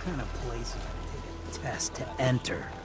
kind of place is gonna take a test to enter?